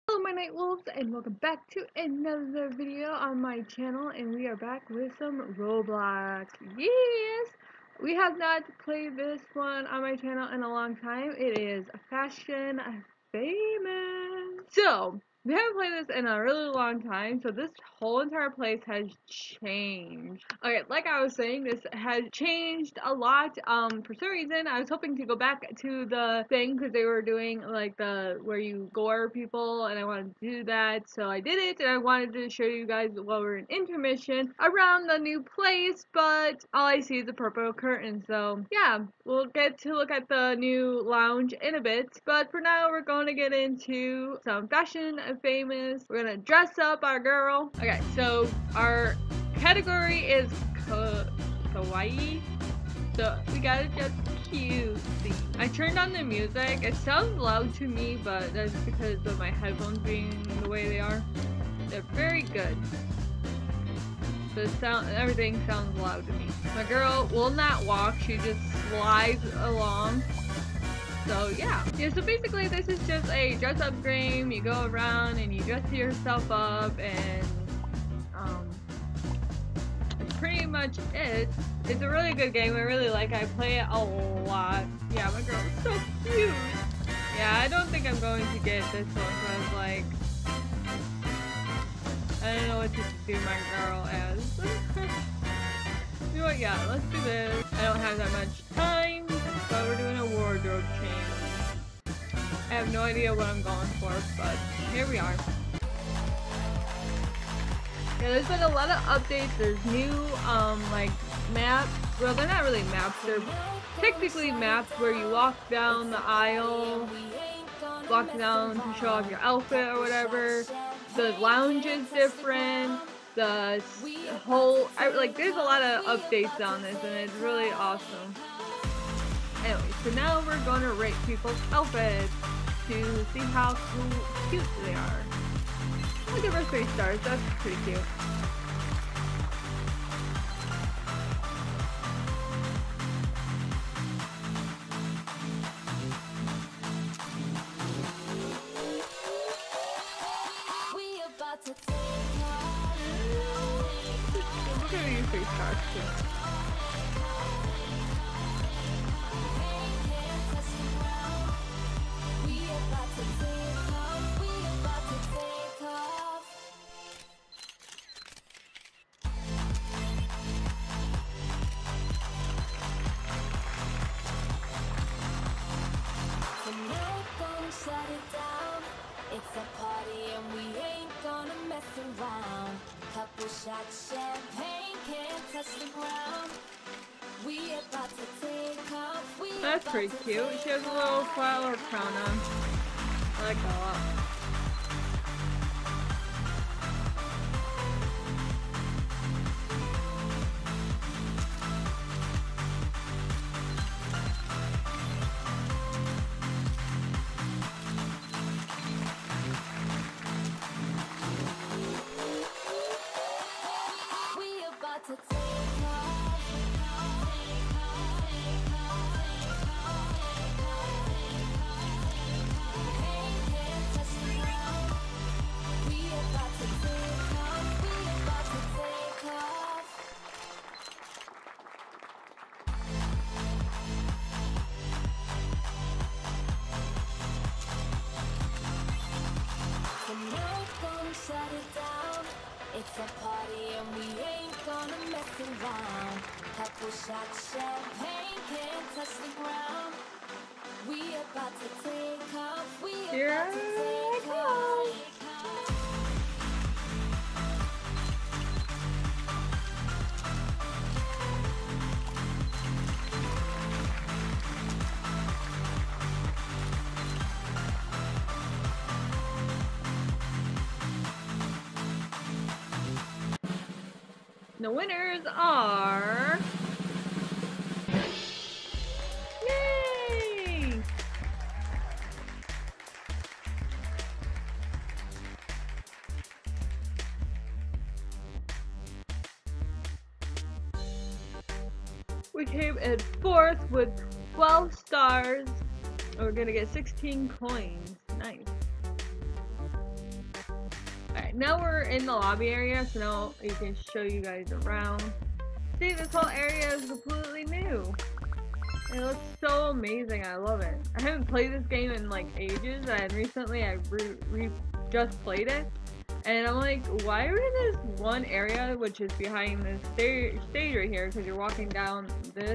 Hello my night wolves and welcome back to another video on my channel, and we are back with some Roblox. Yes! We have not played this one on my channel in a long time. It is Fashion Famous. So, we haven't played this in a really long time, so this whole entire place has changed. Okay, like I was saying, this has changed a lot. For some reason, I was hoping to go back to the thing because they were doing like the where you gore people, and I wanted to do that, so I did it, and I wanted to show you guys while we're in intermission around the new place, but all I see is a purple curtain, so yeah, we'll get to look at the new lounge in a bit, but for now, we're going to get into some Fashion Famous. We're gonna dress up our girl. Okay, so our category is kawaii. So we gotta just cutesy. I turned on the music. It sounds loud to me, but that's because of my headphones being the way they are. They're very good. The sound, everything sounds loud to me. My girl will not walk. She just slides along. So yeah. So basically this is just a dress up game. You go around and you dress yourself up, and that's pretty much it. It's a really good game. I really like it. I play it a lot. Yeah, my girl is so cute. Yeah, I don't think I'm going to get this one, so I was like, I don't know what to do my girl as. You know what, yeah, let's do this. I don't have that much time, but we're doing a wardrobe change. I have no idea what I'm going for, but here we are. Yeah, there's been a lot of updates. There's new, like, maps. Well, they're not really maps. They're technically maps where you walk down the aisle, walk down to show off your outfit or whatever. The lounge is different. The whole, like, there's a lot of updates on this, and it's really awesome. Anyway, so now we're going to rate people's outfits to see how cute they are. I'll give her 3 stars. That's pretty cute. We'll give you 3 stars too. Shut it down. It's a party and we ain't gonna mess around. Couple shots, champagne, can't touch the ground. We about to take off. That's pretty cute. She has a little flower crown on. I like that a lot. To take off. Can't touch the ground. We about to take off. We about to take off. So no gonna shut it down. It's a party and we ain't gonna mess around. Couple shots, champagne, can't touch the ground. We about to take off. We about to take off. The winners are... Yay! We came in 4th with 12 stars. And we're gonna get 16 coins. Nice. Alright, now we're in the lobby area, so now you can show you guys around. See, this whole area is completely new. It looks so amazing, I love it. I haven't played this game in like ages, and recently I just played it. And I'm like, why are we in this one area, which is behind this stage right here, because you're walking down this.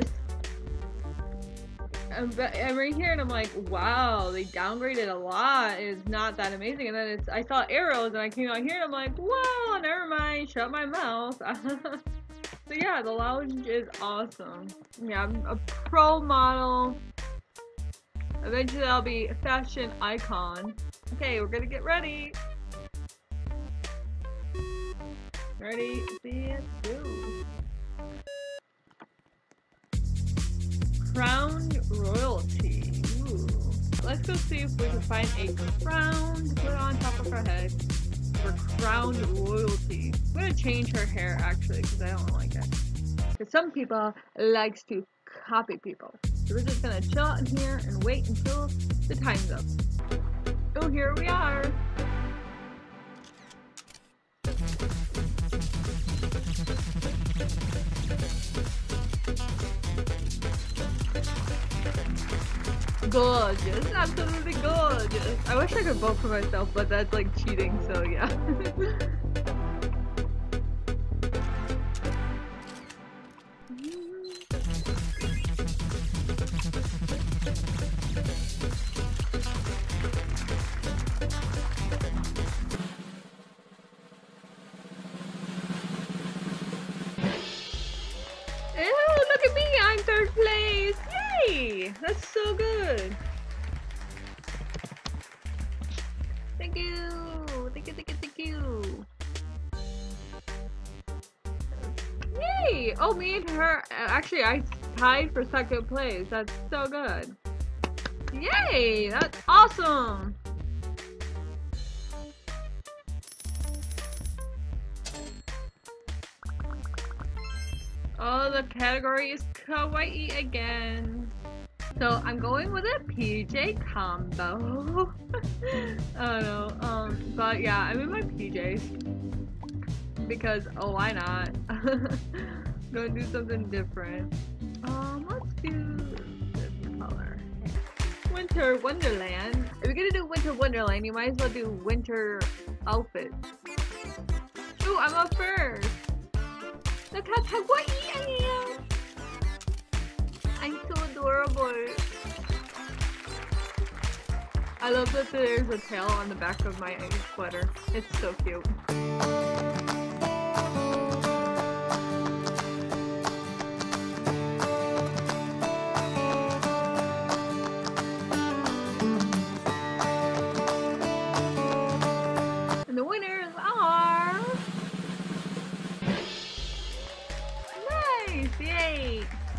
I'm right here and I'm like, wow, they downgraded a lot. It's not that amazing. And then I saw arrows and I came out here and I'm like, wow, never mind, shut my mouth. So yeah, the lounge is awesome. Yeah, I'm a pro model. Eventually I'll be a fashion icon. Okay, we're gonna get ready. Ready, let's go. Crowned royalty. Ooh. Let's go see if we can find a crown to put on top of her head for crowned royalty. I'm gonna change her hair actually because I don't like it. Because some people likes to copy people. So we're just gonna chill out in here and wait until the time's up. Oh, here we are. Gorgeous, absolutely gorgeous. I wish I could vote for myself, but that's like cheating, so yeah. Ew, look at me, I'm third place! Yay! That's so good! Thank you! Thank you, thank you, thank you! Yay! Oh, me and her, actually I tied for second place. That's so good. Yay! That's awesome! Oh, the category is kawaii again. So I'm going with a PJ combo. I don't know. But yeah, I'm in my PJs because why not? Gonna do something different. Let's do this color. Winter Wonderland. If you're gonna do Winter Wonderland, you might as well do winter outfits. Ooh, I'm up first. Look how kawaii I am! I'm so adorable. I love that there's a tail on the back of my sweater. It's so cute. And the winners are... Nice! Yay!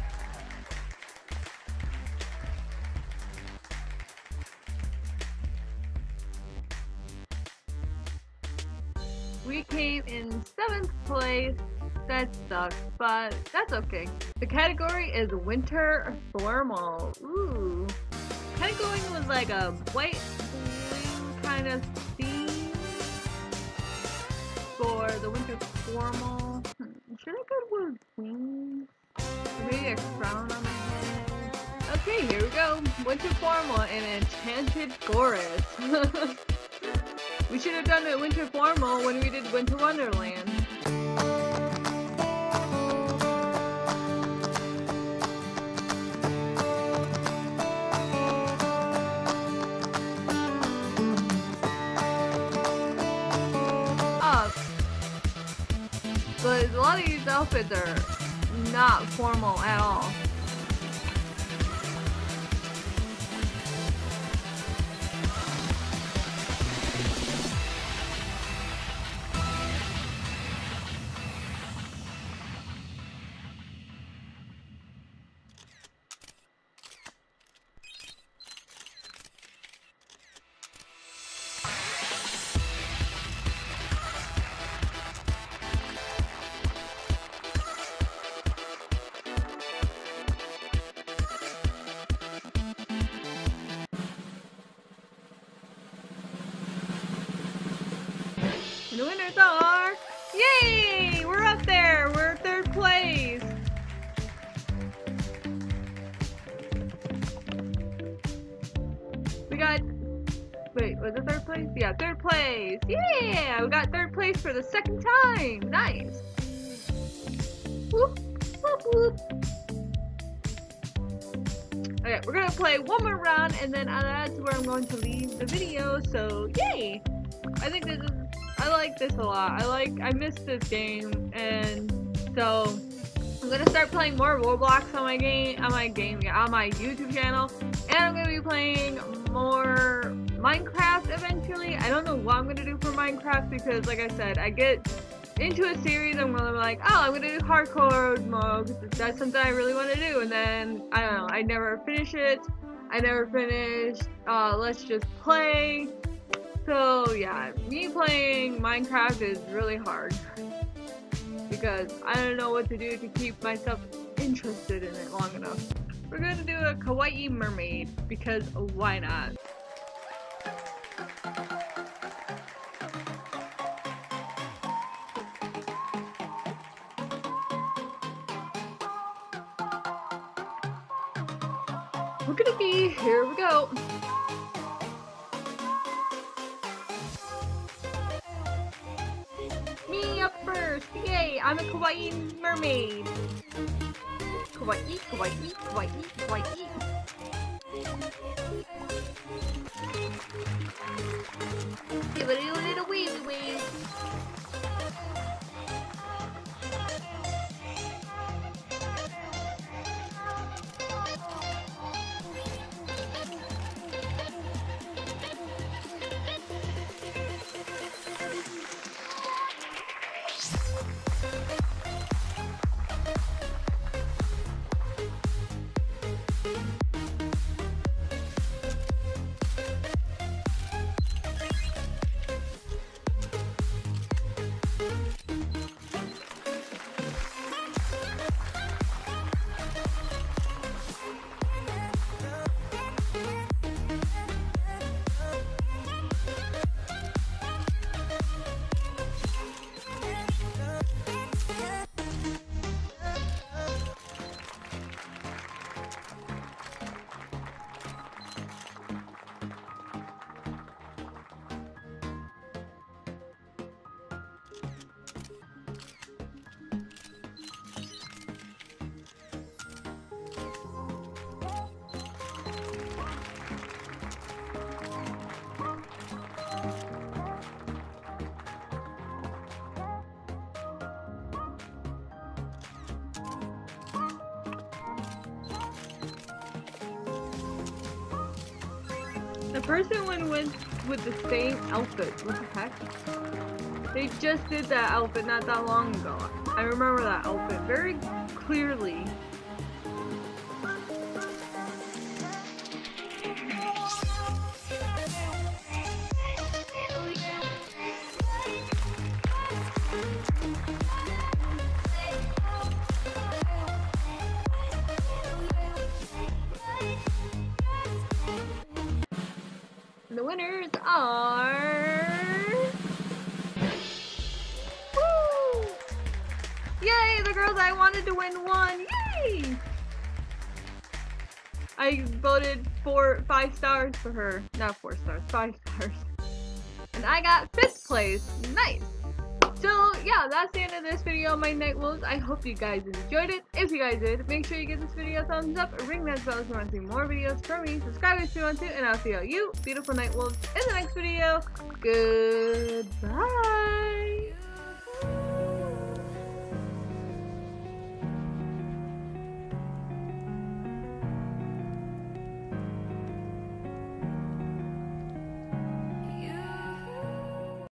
We came in 7th place. That sucks, but that's okay. The category is winter formal. Ooh. Kind of going with like a white blue kind of theme for the winter formal. Should I go with wings? Maybe a crown on my head? Okay, here we go. Winter formal and enchanted chorus. We should have done the winter formal when we did Winter Wonderland. But a lot of these outfits are not formal at all. And the winners are, yay! We're up there. We're 3rd place. We got, wait, was it 3rd place? Yeah, 3rd place. Yeah, we got 3rd place for the 2nd time. Nice. Whoop, whoop, whoop. Okay, we're gonna play one more round, and then that's where I'm going to leave the video. So, yay! I think this is, I like this a lot. I missed this game, and so I'm gonna start playing more Roblox on my YouTube channel, and I'm gonna be playing more Minecraft eventually. I don't know what I'm gonna do for Minecraft because, like I said, I get into a series, I'm gonna be like, oh, I'm gonna do hardcore mode, that's something I really want to do, and then, I don't know, I never finish it, Let's Just Play, so yeah, me playing Minecraft is really hard, because I don't know what to do to keep myself interested in it long enough. We're gonna do a kawaii mermaid, because why not? Okie-dokie, here we go. Me up first, yay, I'm a kawaii mermaid. Kawaii, kawaii, kawaii, kawaii. Give it a little wavy wave. The person went with the same outfit. What the heck? They just did that outfit not that long ago. I remember that outfit very clearly. The winners are... Woo! Yay! The girls I wanted to win won! Yay! I voted 5 stars for her. Not 4 stars, 5 stars. And I got 5th place. Nice! So, yeah, that's the end of this video on my Night Wolves. I hope you guys enjoyed it. If you guys did, make sure you give this video a thumbs up, ring that bell if you want to see more videos from me, subscribe if you want to, and I'll see all you beautiful Night Wolves in the next video. Goodbye!